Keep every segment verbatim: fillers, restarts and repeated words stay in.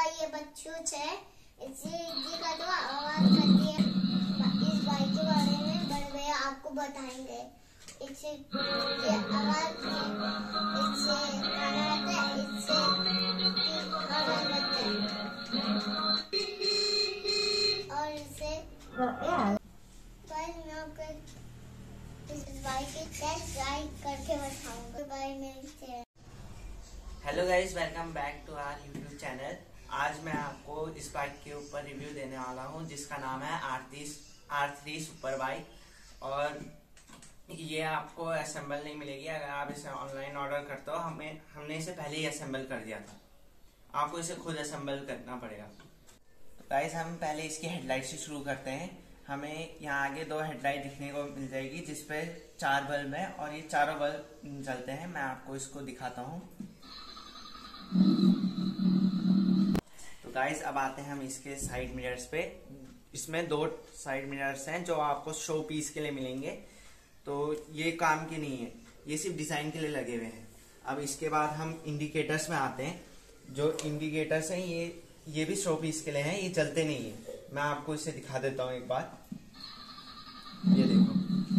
ये बच्चू है, इसी का तो आवाज करती है। इस बाइक के बारे में बड़े भैया आपको बताएंगे। इससे ये आवाज इससे खाना आता है, इससे आवाज बनता है और इससे गाइस मैं आपको इस बाइक की टेस्ट ड्राइव करके बताऊंगा। बाय मिलते हैं। Hello guys, welcome back to our YouTube channel. आज मैं आपको इस बाइक के ऊपर रिव्यू देने वाला हूं जिसका नाम है R three R three super bike. और ये आपको असेंबल नहीं मिलेगी अगर आप इसे ऑनलाइन ऑर्डर करते हो। हमें हमने इसे पहले ही असेंबल कर दिया था, आपको इसे खुद असेंबल करना पड़ेगा। तो गाइस हम पहले इसकी हेडलाइट से शुरू करते हैं। हमें यहाँ आगे दो हेडलाइट दिखने को मिल जाएगी जिसपे चार बल्ब है और ये चारों बल्ब जलते हैं। मैं आपको इसको दिखाता हूँ। तो गाइस अब आते हैं हम इसके साइड मिरर्स पे। इसमें दो साइड मिरर्स हैं जो आपको शो पीस के लिए मिलेंगे, तो ये काम के नहीं है, ये सिर्फ डिजाइन के लिए लगे हुए हैं। अब इसके बाद हम इंडिकेटर्स में आते हैं। जो इंडिकेटर्स हैं ये ये भी शो पीस के लिए हैं, ये जलते नहीं है। मैं आपको इसे दिखा देता हूँ एक बार, ये देखो।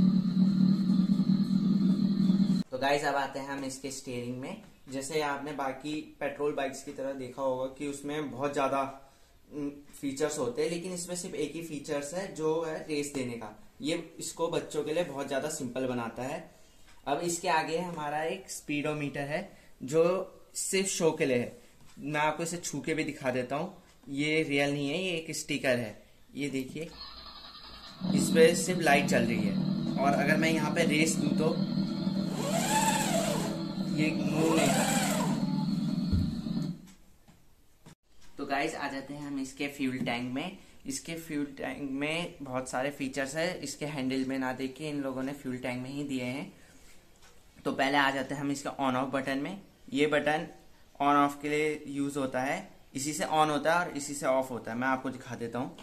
तो गाइस अब आते हैं हम इसके स्टीयरिंग में। जैसे आपने बाकी पेट्रोल बाइक्स की तरह देखा होगा कि उसमें बहुत ज्यादा फीचर्स होते हैं, लेकिन इसमें सिर्फ एक ही फीचर्स है जो है रेस देने का। ये इसको बच्चों के लिए बहुत ज्यादा सिंपल बनाता है। अब इसके आगे हमारा एक स्पीडोमीटर है जो सिर्फ शो के लिए है। मैं आपको इसे छू के भी दिखा देता हूँ। ये रियल नहीं है, ये एक स्टिकर है। ये देखिए, इस पे सिर्फ लाइट चल रही है और अगर मैं यहाँ पे रेस दूं तो ये मूव नहीं करता। तो गाइस आ जाते हैं हम इसके फ्यूल टैंक में। इसके फ्यूल टैंक में बहुत सारे फीचर्स है। इसके हैंडल में ना देखे इन लोगों ने फ्यूल टैंक में ही दिए हैं। तो पहले आ जाते हैं हम इसके ऑन ऑफ बटन में। ये बटन ऑन ऑफ के लिए यूज होता है, इसी से ऑन होता है और इसी से ऑफ होता है। मैं आपको दिखा देता हूँ।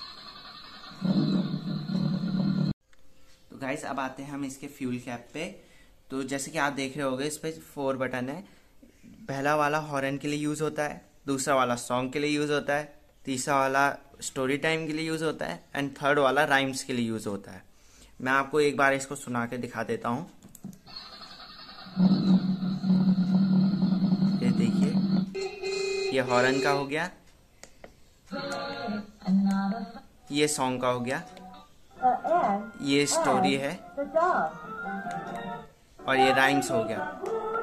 तो गाइस अब आते हैं हम इसके फ्यूल कैप पे। तो जैसे कि आप देख रहे होंगे इस पे फोर बटन है। पहला वाला हॉर्न के लिए यूज होता है, दूसरा वाला सॉन्ग के लिए यूज होता है, तीसरा वाला स्टोरी टाइम के लिए यूज होता है एंड थर्ड वाला राइम्स के लिए यूज होता है। मैं आपको एक बार इसको सुना के दिखा देता हूँ। ये देखिए, ये हॉर्न का हो गया, ये सॉन्ग का हो गया, ये स्टोरी है और ये राइम्स हो गया।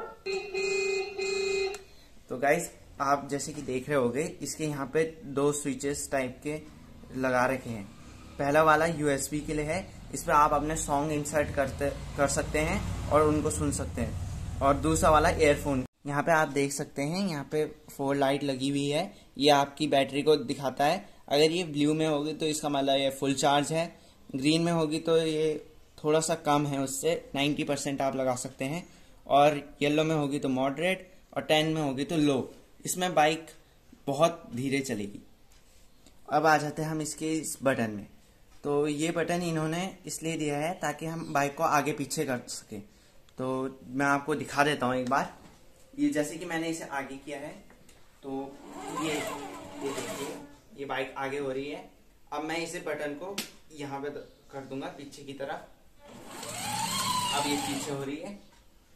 तो गाइस आप जैसे कि देख रहे होंगे इसके यहाँ पे दो स्विचेस टाइप के लगा रखे हैं। पहला वाला यूएसबी के लिए है, इसमें आप अपने सॉन्ग इंसर्ट करते कर सकते हैं और उनको सुन सकते हैं। और दूसरा वाला ईयरफोन। यहाँ पे आप देख सकते हैं, यहाँ पे फोर लाइट लगी हुई है। ये आपकी बैटरी को दिखाता है। अगर ये ब्लू में होगी तो इसका मतलब ये फुल चार्ज है, ग्रीन में होगी तो ये थोड़ा सा कम है, उससे नाइन्टी परसेंट आप लगा सकते हैं, और येलो में होगी तो मॉडरेट और टेन में होगी तो लो। इसमें बाइक बहुत धीरे चलेगी। अब आ जाते हैं हम इसके इस बटन में। तो ये बटन इन्होंने इसलिए दिया है ताकि हम बाइक को आगे पीछे कर सके। तो मैं आपको दिखा देता हूँ एक बार। ये जैसे कि मैंने इसे आगे किया है तो ये ये देखिए, ये बाइक आगे हो रही है। अब मैं इसे बटन को यहाँ पे कर दूंगा पीछे की तरफ। अब ये पीछे हो रही है।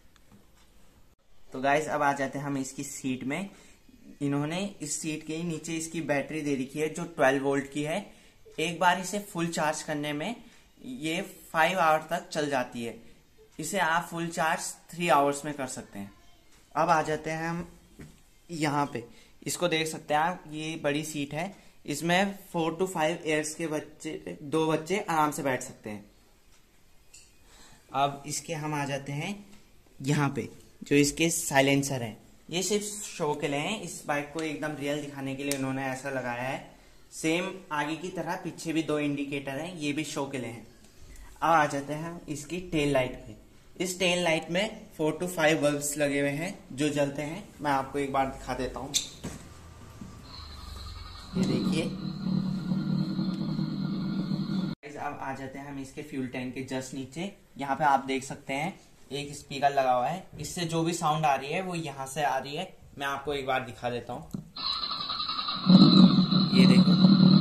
तो गाइस अब आ जाते हैं हम इसकी सीट में। इन्होंने इस सीट के नीचे इसकी बैटरी दे रखी है जो ट्वेल्व वोल्ट की है। एक बार इसे फुल चार्ज करने में ये फाइव आवर तक चल जाती है। इसे आप फुल चार्ज थ्री आवर्स में कर सकते हैं। अब आ जाते हैं हम यहाँ पे, इसको देख सकते हैं आप, ये बड़ी सीट है। इसमें फोर टू फाइव ईयर्स के बच्चे, दो बच्चे आराम से बैठ सकते हैं। अब इसके हम आ जाते हैं यहाँ पे, जो इसके साइलेंसर हैं। ये सिर्फ शो के लिए हैं। इस बाइक को एकदम रियल दिखाने के लिए उन्होंने ऐसा लगाया है। सेम आगे की तरह पीछे भी दो इंडिकेटर हैं, ये भी शो के लिए हैं। अब आ जाते हैं हम इसकी टेल लाइट पे। इस टेल लाइट में फोर टू फाइव बल्ब्स लगे हुए हैं जो जलते हैं। मैं आपको एक बार दिखा देता हूँ। ये देखिए। अब आ जाते हैं हम इसके फ्यूल टैंक के जस्ट नीचे। यहाँ पे आप देख सकते हैं एक स्पीकर लगा हुआ है। इससे जो भी साउंड आ रही है वो यहाँ से आ रही है। मैं आपको एक बार दिखा देता हूँ। ये देखो,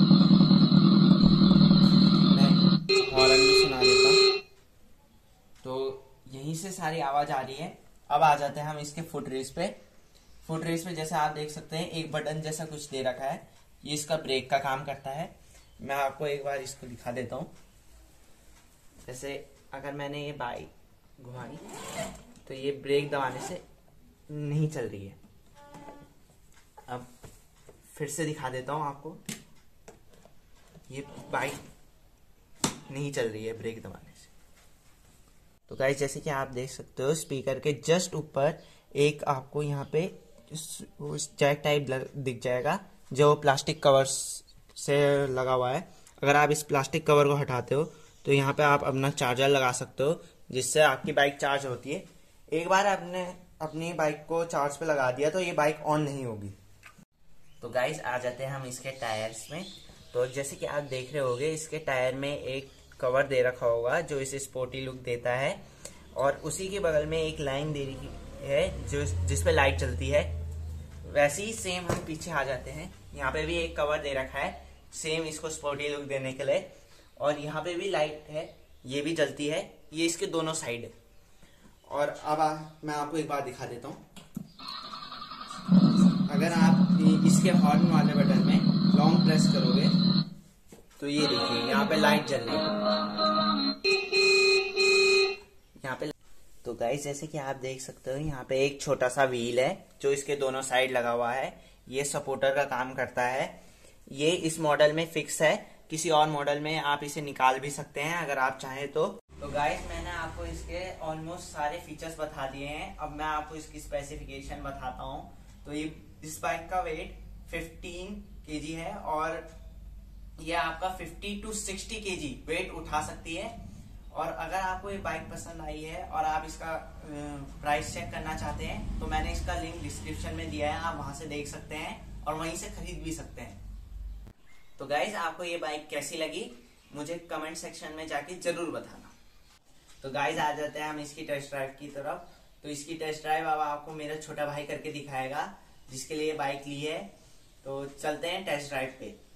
मैं हॉर्न भी सुना देता हूँ। तो यहीं से सारी आवाज आ रही है। अब आ जाते हैं हम इसके फुट रेस पे। फुट रेस पे जैसे आप देख सकते हैं एक बटन जैसा कुछ दे रखा है, ये इसका ब्रेक का काम करता है। मैं आपको एक बार इसको दिखा देता हूँ। जैसे अगर मैंने ये बाइक घुमाई तो ये ब्रेक दबाने से नहीं चल रही है। अब फिर से दिखा देता हूँ आपको, ये बाइक नहीं चल रही है ब्रेक दबाने से। तो गाइस जैसे कि आप देख सकते हो स्पीकर के जस्ट ऊपर एक आपको यहाँ पे जैक टाइप दिख जाएगा जो प्लास्टिक कवर से लगा हुआ है। अगर आप इस प्लास्टिक कवर को हटाते हो तो यहाँ पे आप अपना चार्जर लगा सकते हो, जिससे आपकी बाइक चार्ज होती है। एक बार आपने अपनी बाइक को चार्ज पे लगा दिया तो ये बाइक ऑन नहीं होगी। तो गाइस आ जाते हैं हम इसके टायर्स में। तो जैसे कि आप देख रहे होगे इसके टायर में एक कवर दे रखा होगा जो इसे स्पोर्टी लुक देता है, और उसी के बगल में एक लाइन दे रही है जो जिस पे लाइट चलती है। वैसे ही सेम हम पीछे आ जाते हैं, यहाँ पे भी एक कवर दे रखा है सेम इसको स्पोर्टी लुक देने के लिए, और यहाँ पे भी लाइट है, ये भी जलती है, ये इसके दोनों साइड है। और अब आ, मैं आपको एक बार दिखा देता हूँ। अगर आप इसके हॉर्न वाले बटन में लॉन्ग प्रेस करोगे तो ये देखिए यहाँ पे लाइट जल रही है यहाँ पे। तो गाइस जैसे कि आप देख सकते हो यहाँ पे एक छोटा सा व्हील है जो इसके दोनों साइड लगा हुआ है, ये सपोर्टर का काम करता है। ये इस मॉडल में फिक्स है, किसी और मॉडल में आप इसे निकाल भी सकते हैं अगर आप चाहें तो। तो गाइस मैंने आपको इसके ऑलमोस्ट सारे फीचर्स बता दिए हैं। अब मैं आपको इसकी स्पेसिफिकेशन बताता हूँ। तो ये इस बाइक का वेट फिफ्टीन केजी है और ये आपका fifty two sixty KG weight उठा सकती है। और अगर आपको ये बाइक पसंद आई है और आप इसका प्राइस चेक करना चाहते हैं तो मैंने इसका लिंक डिस्क्रिप्शन में दिया है, आप वहां से देख सकते हैं और वहीं से खरीद भी सकते हैं। तो गाइज आपको ये बाइक कैसी लगी मुझे कमेंट सेक्शन में जाके जरूर बताना। तो गाइज आ जाते हैं हम इसकी टेस्ट ड्राइव की तरफ। तो इसकी टेस्ट ड्राइव अब आपको मेरा छोटा भाई करके दिखाएगा जिसके लिए बाइक ली है। तो चलते हैं टेस्ट ड्राइव पे।